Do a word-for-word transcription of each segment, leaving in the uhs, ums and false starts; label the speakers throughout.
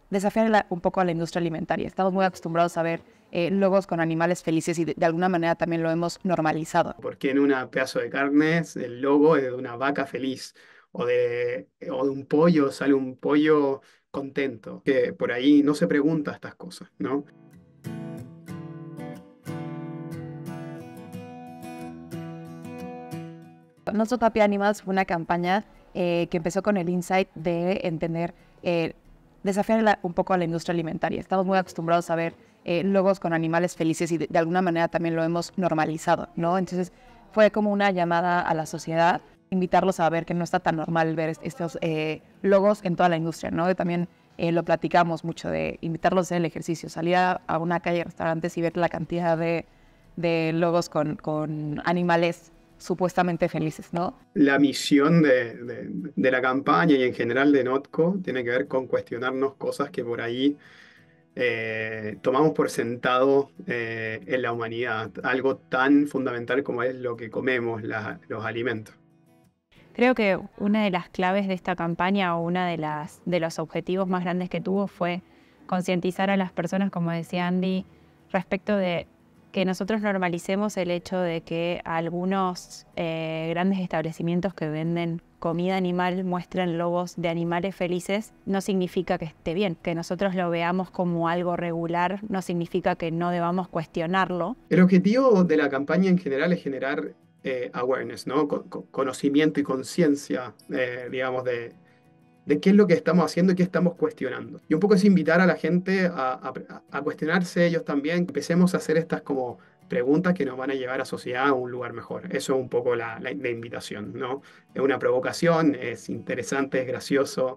Speaker 1: desafiar la, un poco a la industria alimentaria. Estamos muy acostumbrados a ver eh, logos con animales felices y de, de alguna manera también lo hemos normalizado.
Speaker 2: Porque en un pedazo de carne el logo es de una vaca feliz o de, o de un pollo, sale un pollo contento, que por ahí no se pregunta estas cosas, ¿no?
Speaker 1: No Stop Happy Animals fue una campaña eh, que empezó con el insight de entender, eh, desafiar la, un poco a la industria alimentaria. Estamos muy acostumbrados a ver eh, logos con animales felices y de, de alguna manera también lo hemos normalizado, ¿no? Entonces fue como una llamada a la sociedad, invitarlos a ver que no está tan normal ver estos eh, logos en toda la industria, ¿no? Y también eh, lo platicamos mucho de invitarlos a hacer el ejercicio, salir a, a una calle de restaurantes y ver la cantidad de, de logos con, con animales supuestamente felices, ¿no?
Speaker 2: La misión de, de- de la campaña y en general de Notco tiene que ver con cuestionarnos cosas que por ahí eh, tomamos por sentado eh, en la humanidad, algo tan fundamental como es lo que comemos, la- los alimentos.
Speaker 3: Creo que una de las claves de esta campaña o una de las de los objetivos más grandes que tuvo fue concientizar a las personas, como decía Andy, respecto de que nosotros normalicemos el hecho de que algunos eh, grandes establecimientos que venden comida animal muestren logos de animales felices, no significa que esté bien. Que nosotros lo veamos como algo regular no significa que no debamos cuestionarlo.
Speaker 2: El objetivo de la campaña en general es generar eh, awareness, ¿no? Co- co- conocimiento y conciencia, eh, digamos, de, de qué es lo que estamos haciendo y qué estamos cuestionando. Y un poco es invitar a la gente a, a- a cuestionarse ellos también, empecemos a hacer estas como preguntas que nos van a llevar a sociedad a un lugar mejor. Eso es un poco la, la- la invitación, ¿no? Es una provocación, es interesante, es gracioso.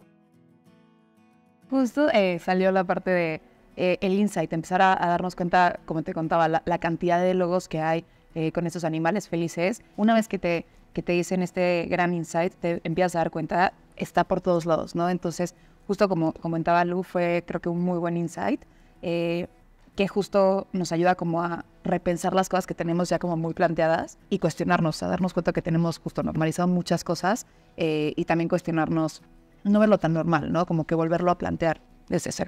Speaker 1: Justo eh, salió la parte de eh, el insight, empezar a, a darnos cuenta, como te contaba, la, la cantidad de logos que hay eh, con estos animales felices. Una vez que te, que te dicen este gran insight, te empiezas a dar cuenta, está por todos lados, ¿no? Entonces, justo como comentaba Lu, fue creo que un muy buen insight, eh, que justo nos ayuda como a repensar las cosas que tenemos ya como muy planteadas y cuestionarnos, a darnos cuenta que tenemos justo normalizado muchas cosas eh, y también cuestionarnos, no verlo tan normal, ¿no? Como que volverlo a plantear desde cero.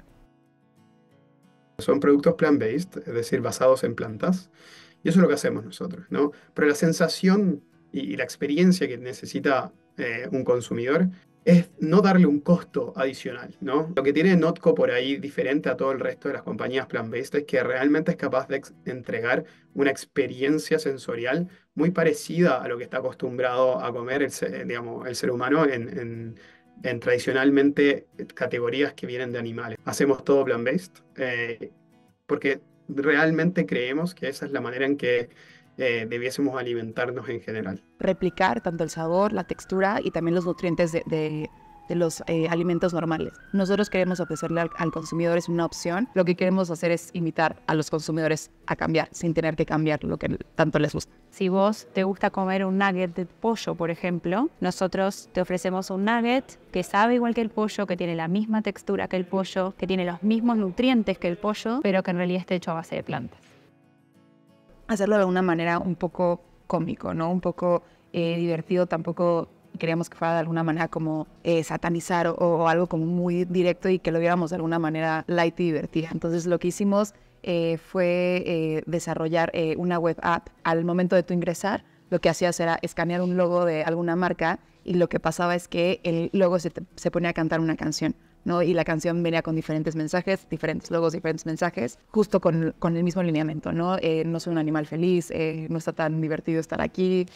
Speaker 2: Son productos plant-based, es decir, basados en plantas. Y eso es lo que hacemos nosotros, ¿no? Pero la sensación y, y la experiencia que necesita eh, un consumidor es no darle un costo adicional, ¿no? Lo que tiene Notco por ahí diferente a todo el resto de las compañías plant-based es que realmente es capaz de ex- entregar una experiencia sensorial muy parecida a lo que está acostumbrado a comer el, se- digamos, el ser humano en, en- en tradicionalmente categorías que vienen de animales. Hacemos todo plant-based eh, porque realmente creemos que esa es la manera en que eh, debiésemos alimentarnos en general.
Speaker 1: Replicar tanto el sabor, la textura y también los nutrientes de, de, de los eh, alimentos normales. Nosotros queremos ofrecerle al, al consumidor es una opción. Lo que queremos hacer es invitar a los consumidores a cambiar sin tener que cambiar lo que tanto les gusta.
Speaker 3: Si vos te gusta comer un nugget de pollo, por ejemplo, nosotros te ofrecemos un nugget que sabe igual que el pollo, que tiene la misma textura que el pollo, que tiene los mismos nutrientes que el pollo, pero que en realidad está hecho a base de plantas.
Speaker 1: Hacerlo de una manera un poco cómico, ¿no? Un poco eh, divertido, tampoco queríamos que fuera de alguna manera como eh, satanizar o, o algo como muy directo y que lo viéramos de alguna manera light y divertida. Entonces lo que hicimos eh, fue eh, desarrollar eh, una web app. Al momento de tu ingresar, lo que hacías era escanear un logo de alguna marca y lo que pasaba es que el logo se, te, se ponía a cantar una canción, ¿no? Y la canción venía con diferentes mensajes, diferentes logos, diferentes mensajes, justo con, con el mismo lineamiento, ¿no? Eh, no soy un animal feliz, eh, no está tan divertido estar aquí,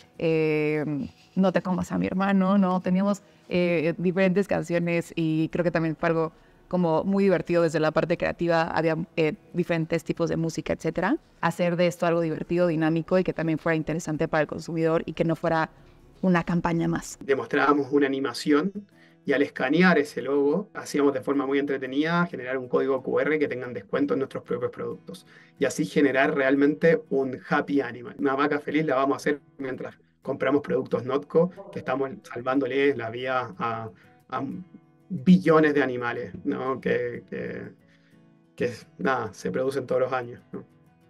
Speaker 1: eh, no te comas a mi hermano, ¿no? Teníamos eh, diferentes canciones y creo que también fue algo como muy divertido desde la parte creativa, había eh, diferentes tipos de música, etcétera. Hacer de esto algo divertido, dinámico y que también fuera interesante para el consumidor y que no fuera una campaña más.
Speaker 2: Demostrábamos una animación y al escanear ese logo hacíamos de forma muy entretenida generar un código Q R que tengan descuento en nuestros propios productos y así generar realmente un happy animal. Una vaca feliz la vamos a hacer mientras compramos productos Notco, que estamos salvándole la vida a, a billones de animales, ¿no? Que, que, que, nada, se producen todos los años, ¿no?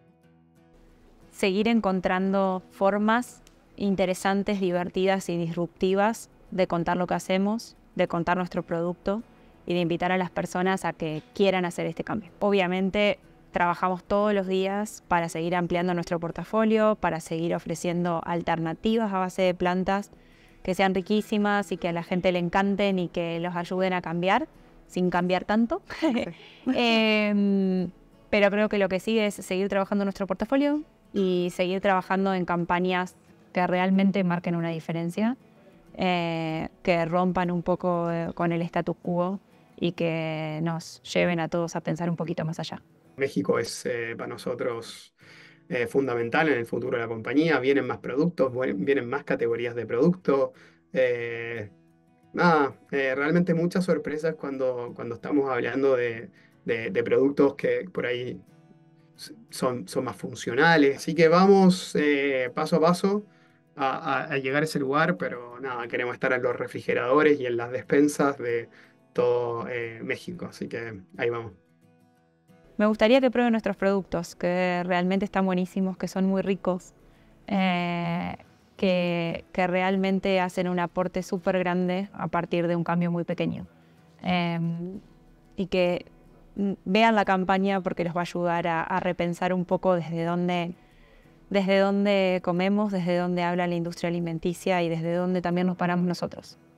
Speaker 3: Seguir encontrando formas interesantes, divertidas y disruptivas de contar lo que hacemos, de contar nuestro producto y de invitar a las personas a que quieran hacer este cambio. Obviamente trabajamos todos los días para seguir ampliando nuestro portafolio, para seguir ofreciendo alternativas a base de plantas que sean riquísimas y que a la gente le encanten y que los ayuden a cambiar, sin cambiar tanto. eh, pero creo que lo que sigue es seguir trabajando nuestro portafolio y seguir trabajando en campañas que realmente marquen una diferencia, eh, que rompan un poco eh, con el status quo y que nos lleven a todos a pensar un poquito más allá.
Speaker 2: México es eh, para nosotros eh, fundamental en el futuro de la compañía. Vienen más productos, vienen más categorías de producto. Eh, nada, eh, realmente muchas sorpresas cuando, cuando estamos hablando de, de, de productos que por ahí son, son más funcionales. Así que vamos eh, paso a paso a, a, a llegar a ese lugar, pero nada, queremos estar en los refrigeradores y en las despensas de todo eh, México. Así que ahí vamos.
Speaker 3: Me gustaría que prueben nuestros productos, que realmente están buenísimos, que son muy ricos, eh, que, que realmente hacen un aporte súper grande a partir de un cambio muy pequeño. Eh, y que vean la campaña porque los va a ayudar a, a repensar un poco desde dónde, desde dónde comemos, desde dónde habla la industria alimenticia y desde dónde también nos paramos nosotros.